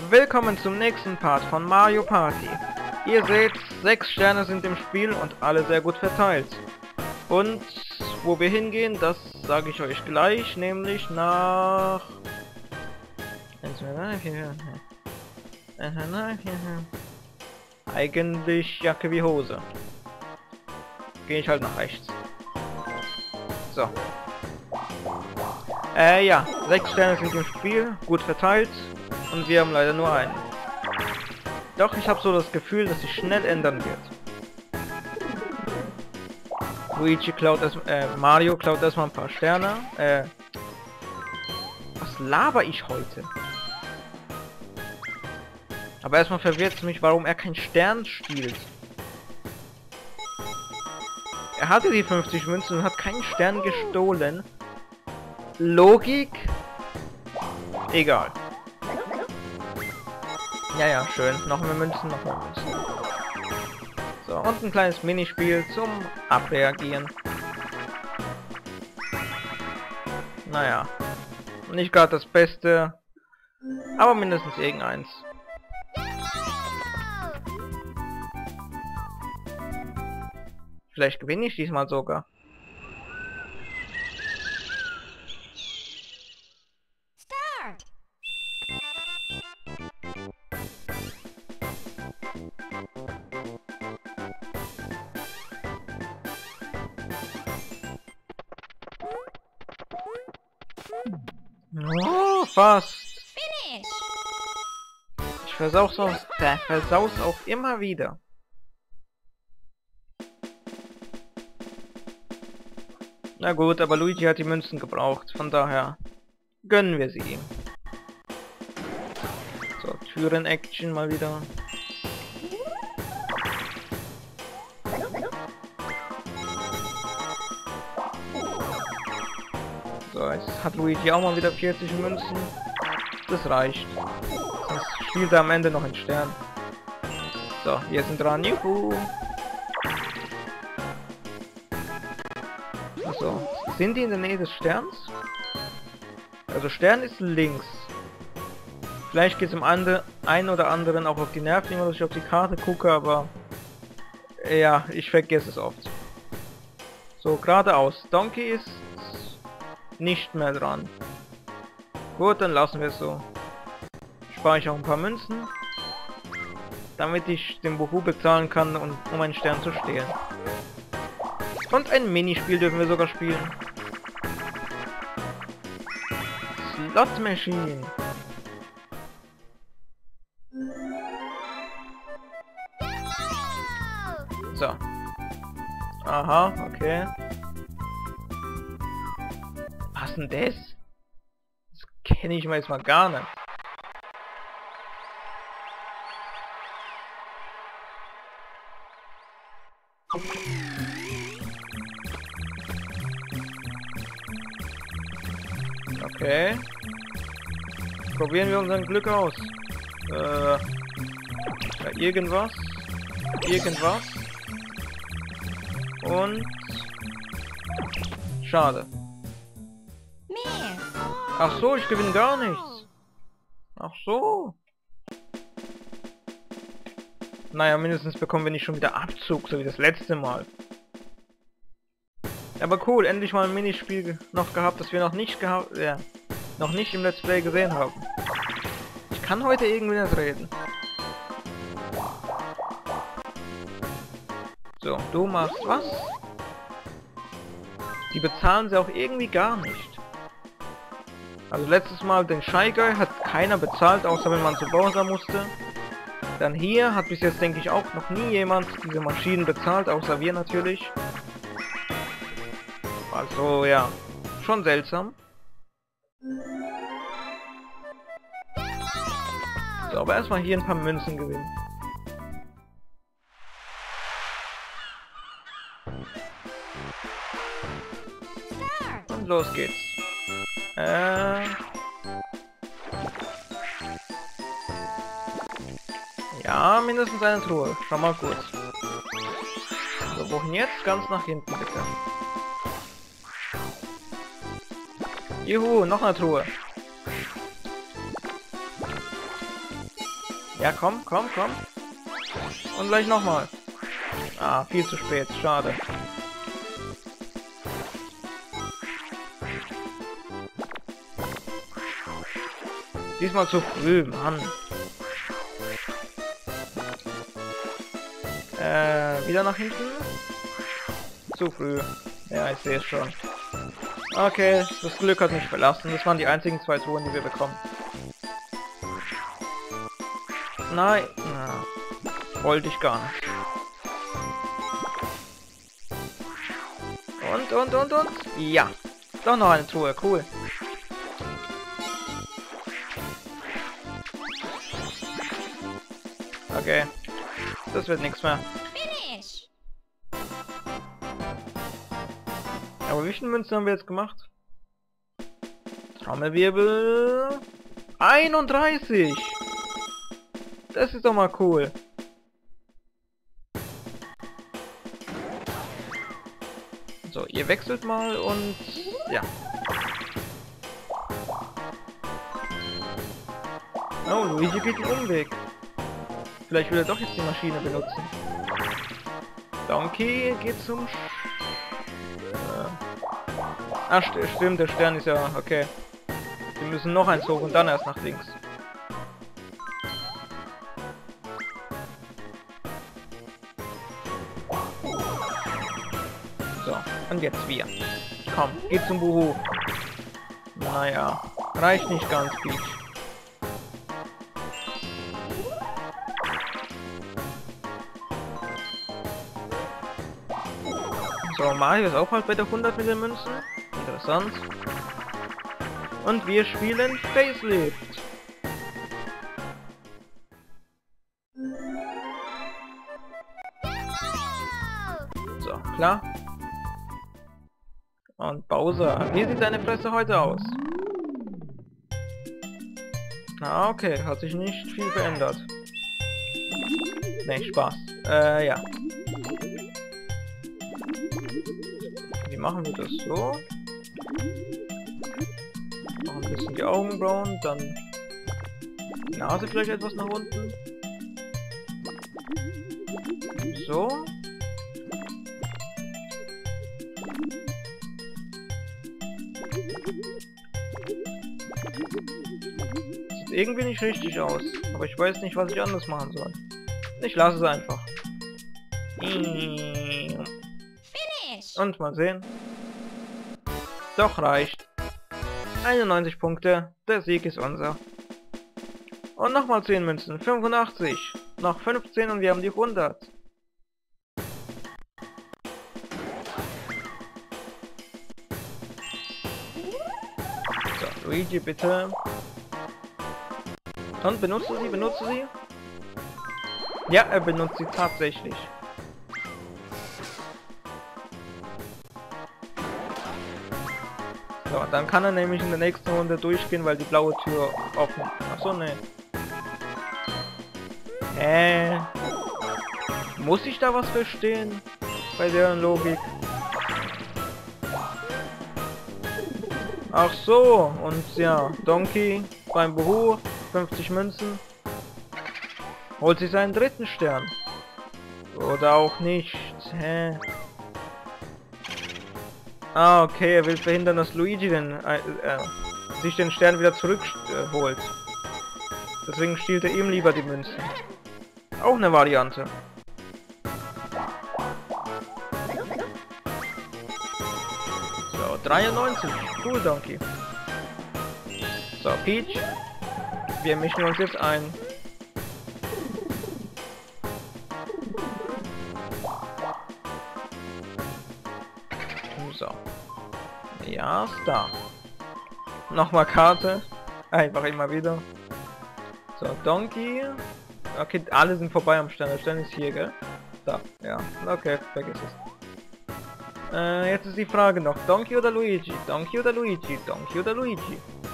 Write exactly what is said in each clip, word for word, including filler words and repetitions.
Willkommen zum nächsten Part von Mario Party. Ihr seht, sechs Sterne sind im Spiel und alle sehr gut verteilt. Und wo wir hingehen, das sage ich euch gleich, nämlich nach... Eigentlich Jacke wie Hose. Gehe ich halt nach rechts. So. Äh, ja, sechs Sterne sind im Spiel, gut verteilt. Und wir haben leider nur einen. Doch ich habe so das Gefühl, dass sich schnell ändern wird. Luigi klaut erst, äh, Mario klaut erstmal ein paar Sterne. Äh, was laber ich heute? Aber erstmal verwirrt es mich, warum er keinen Stern spielt. Er hatte die fünfzig Münzen und hat keinen Stern gestohlen. Logik? Egal. Ja, ja, schön. Noch mehr Münzen, noch mehr Münzen. So, und ein kleines Minispiel zum Abreagieren. Naja. Nicht gerade das Beste, aber mindestens irgendeins. Vielleicht gewinne ich diesmal sogar. Oh, fast. Ich versau's auch, äh, versau's auch immer wieder. Na gut, aber Luigi hat die Münzen gebraucht, von daher gönnen wir sie ihm. So, Türen-Action mal wieder. So, jetzt hat Luigi auch mal wieder vierzig Münzen. Das reicht. Sonst spielt er am Ende noch einen Stern. So, wir sind dran. Juhu! So, sind die in der Nähe des Sterns? Also Stern ist links. Vielleicht geht es im ande, einen oder anderen auch auf die Nerven, dass ich auf die Karte gucke, aber ja, ich vergesse es oft. So, geradeaus. Donkey ist nicht mehr dran. Gut, dann lassen wir es so. Spare ich auch ein paar Münzen, damit ich den Buhu bezahlen kann, und, um einen Stern zu stehlen. Und ein Minispiel dürfen wir sogar spielen. Slot Machine. So. Aha, okay. Was denn das? Das kenne ich mal jetzt mal gar nicht. Okay. Probieren wir unser Glück aus. Äh, ja, irgendwas. Irgendwas. Und... Schade. Ach so, ich gewinne gar nichts. Ach so. Naja, mindestens bekommen wir nicht schon wieder Abzug, so wie das letzte Mal. Aber cool, endlich mal ein Minispiel noch gehabt, das wir noch nicht gehabt, ja, noch nicht im Let's Play gesehen haben. Ich kann heute irgendwie nicht reden. So, du machst was? Die bezahlen sie auch irgendwie gar nicht. Also letztes Mal den Shy Guy hat keiner bezahlt, außer wenn man zu Bowser musste. Dann hier hat bis jetzt, denke ich, auch noch nie jemand diese Maschinen bezahlt, außer wir natürlich. Also ja, schon seltsam. So, aber erstmal hier ein paar Münzen gewinnen. Und los geht's. Äh... Ja, mindestens eine Truhe. Schon mal gut. So, wohin jetzt? Ganz nach hinten, bitte. Juhu, noch eine Truhe. Ja, komm, komm, komm. Und gleich nochmal. Ah, viel zu spät. Schade. Diesmal zu früh, Mann. Äh, wieder nach hinten? Zu früh. Ja, ich sehe es schon. Okay, das Glück hat mich verlassen. Das waren die einzigen zwei Touren, die wir bekommen. Nein, na, wollte ich gar nicht. Und, und, und, und? Ja. Doch noch eine Truhe, cool. Okay. Das wird nichts mehr. Aber wie viele Münzen haben wir jetzt gemacht? Trommelwirbel. einunddreißig! Das ist doch mal cool. So, ihr wechselt mal und... ja. Oh, Luigi geht einen Umweg. Vielleicht will er doch jetzt die Maschine benutzen. Donkey geht zum... Sch äh. Ah, st stimmt, der Stern ist ja... okay. Wir müssen noch eins hoch und dann erst nach links. So, und jetzt wir. Komm, geh zum Buhu. Naja, reicht nicht ganz, Peach. So, Mario ist auch halt bei der hundert mit den Münzen. Interessant. Und wir spielen Facelift. So, klar. Und Bowser, wie sieht deine Fresse heute aus? Ah, okay, hat sich nicht viel verändert. Nee, Spaß. Äh, ja. Wie machen wir das so? Noch ein bisschen die Augenbrauen, dann die Nase vielleicht etwas nach unten. So. Sieht irgendwie nicht richtig aus, aber ich weiß nicht, was ich anders machen soll. Ich lasse es einfach. Und mal sehen. Doch reicht. einundneunzig Punkte, der Sieg ist unser. Und nochmal zehn Münzen, fünfundachtzig. Noch fünfzehn und wir haben die hundert. So, Luigi, bitte. Und benutze sie, benutze sie. Ja, er benutzt sie tatsächlich. So, dann kann er nämlich in der nächsten Runde durchgehen, weil die blaue Tür offen ist. Achso, ne. Hä? Muss ich da was verstehen? Bei deren Logik? Ach so, und ja, Donkey beim Buhu, fünfzig Münzen. Holt sich seinen dritten Stern. Oder auch nicht. Hä? Ah, okay, er will verhindern, dass Luigi den, äh, äh, sich den Stern wieder zurückholt. Äh, Deswegen stiehlt er ihm lieber die Münzen. Auch eine Variante. So, dreiundneunzig. Cool, Donkey. So, Peach. Wir mischen uns jetzt ein. So. Ja, Star. Nochmal Karte. Einfach immer wieder. So, Donkey. Okay, alle sind vorbei am Stern. Der Stern ist hier, gell? Da, ja. Okay, vergiss es. Äh, jetzt ist die Frage noch. Donkey oder Luigi? Donkey oder Luigi? Donkey oder Luigi?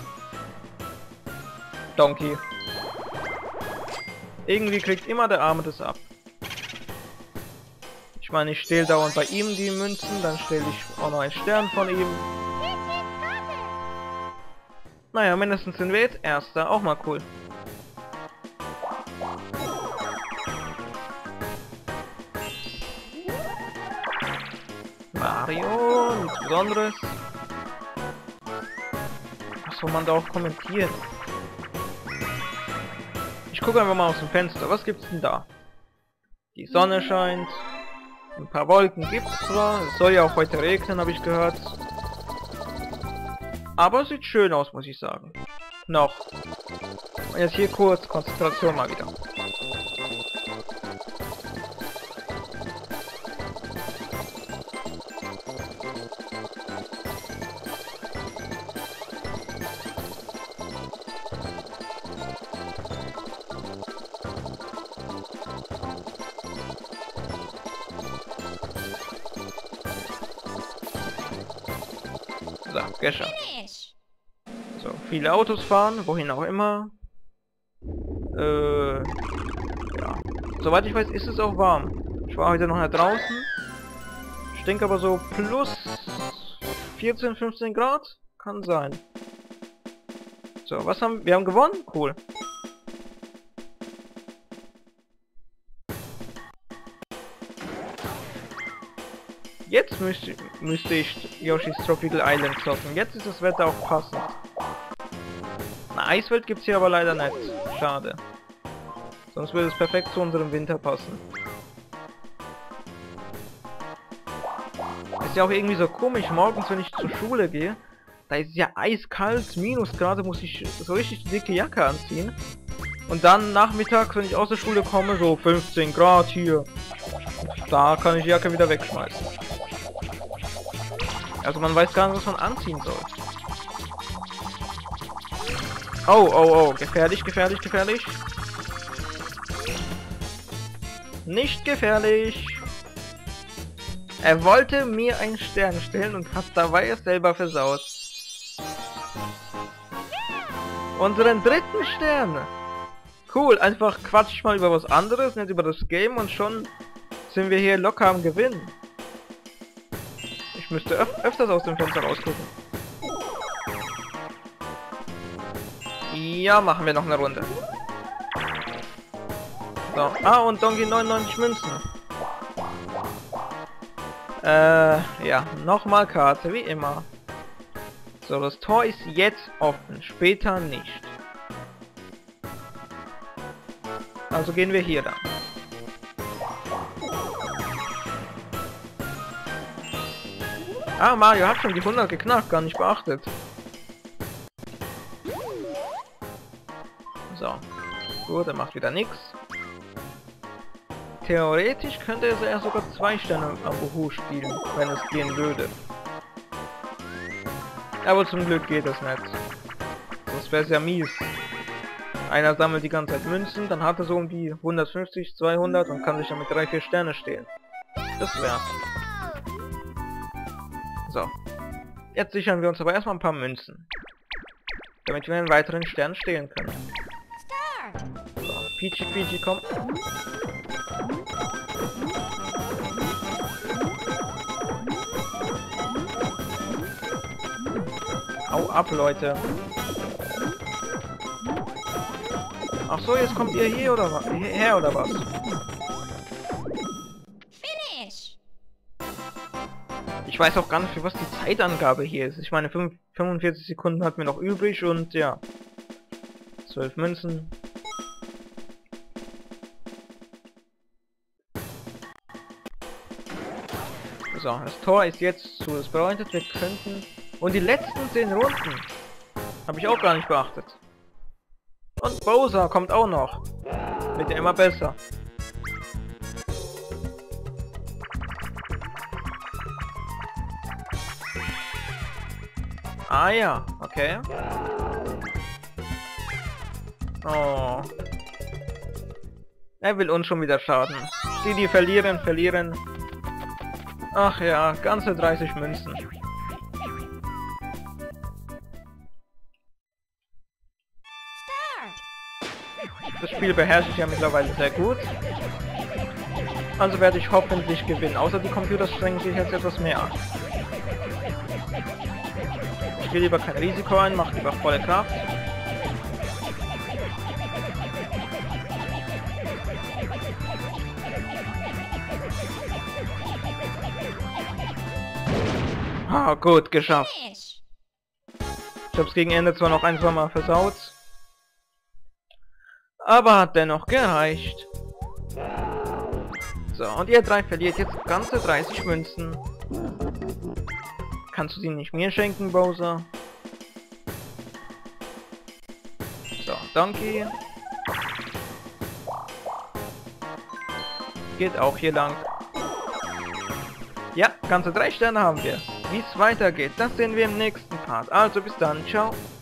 Donkey. Irgendwie kriegt immer der Arme das ab. Ich meine, ich stehle dauernd bei ihm die Münzen, dann stehle ich auch noch einen Stern von ihm. Naja, mindestens sind wir jetzt Erster, auch mal cool. Mario, nichts Besonderes. Was soll man da auch kommentieren? Ich gucke einfach mal aus dem Fenster. Was gibt's denn da? Die Sonne scheint. Ein paar Wolken gibt's zwar. Es soll ja auch heute regnen, habe ich gehört. Aber sieht schön aus, muss ich sagen. Noch. Und jetzt hier kurz Konzentration mal wieder. So, geschafft. So, viele Autos fahren, wohin auch immer. Äh, ja. Soweit ich weiß, ist es auch warm. Ich war heute noch nicht draußen. Ich denke aber so plus vierzehn, fünfzehn Grad. Kann sein. So, was haben wir? Wir haben gewonnen? Cool. Jetzt müsste, müsste ich Yoshi's Tropical Island zocken. Jetzt ist das Wetter auch passend. Eine Eiswelt gibt es hier aber leider nicht. Schade. Sonst würde es perfekt zu unserem Winter passen. Ist ja auch irgendwie so komisch, morgens wenn ich zur Schule gehe, da ist es ja eiskalt, Minusgrade, muss ich so richtig dicke Jacke anziehen. Und dann nachmittags, wenn ich aus der Schule komme, so fünfzehn Grad hier. Da kann ich die Jacke wieder wegschmeißen. Also man weiß gar nicht, was man anziehen soll. Oh, oh, oh, gefährlich, gefährlich, gefährlich. Nicht gefährlich. Er wollte mir einen Stern stellen und hat dabei es selber versaut. Unseren dritten Stern. Cool, einfach quatsch ich mal über was anderes, nicht über das Game und schon sind wir hier locker am Gewinnen. Ich müsste öf öfters aus dem Fenster rausgucken. Ja, machen wir noch eine Runde. So, ah, und Donkey neunundneunzig Münzen. Äh, ja, nochmal Karte, wie immer. So, das Tor ist jetzt offen, später nicht. Also gehen wir hier dann. Ah, Mario hat schon die hundert geknackt, gar nicht beachtet. So. Gut, er macht wieder nichts. Theoretisch könnte er ja sogar zwei Sterne am Buhu spielen, wenn es gehen würde. Aber zum Glück geht das nicht. Sonst wäre es ja mies. Einer sammelt die ganze Zeit Münzen, dann hat er so um die hundertfünfzig, zweihundert und kann sich dann mit drei, vier Sterne stehlen. Das wär's. So. Jetzt sichern wir uns aber erstmal ein paar Münzen. Damit wir einen weiteren Stern stehlen können. So, Peachy Peachy, komm. Hau ab, Leute. Ach so, jetzt kommt ihr hier oder was? Hierher oder was? Finish. Ich weiß auch gar nicht, für was die Zeitangabe hier ist. Ich meine, fünfundvierzig Sekunden hatten wir noch übrig und ja. zwölf Münzen. So, das Tor ist jetzt zu. Das bedeutet, wir könnten... Und die letzten zehn Runden habe ich auch gar nicht beachtet. Und Bowser kommt auch noch. Wird ja immer besser. Ah ja, okay. Oh. Er will uns schon wieder schaden. Die, die verlieren, verlieren. Ach ja, ganze dreißig Münzen. Das Spiel beherrsche ich ja mittlerweile sehr gut. Also werde ich hoffentlich gewinnen. Außer die Computer strengen sich jetzt etwas mehr an. Ich gehe lieber kein Risiko ein, mache lieber volle Kraft. Ah, gut, geschafft. Finish. Ich hab's gegen Ende zwar noch ein, zwei Mal versaut. Aber hat dennoch gereicht. So, und ihr drei verliert jetzt ganze dreißig Münzen. Kannst du sie nicht mir schenken, Bowser? So, Donkey. Geht auch hier lang. Ja, ganze drei Sterne haben wir. Wie es weitergeht, das sehen wir im nächsten Part. Also bis dann, ciao.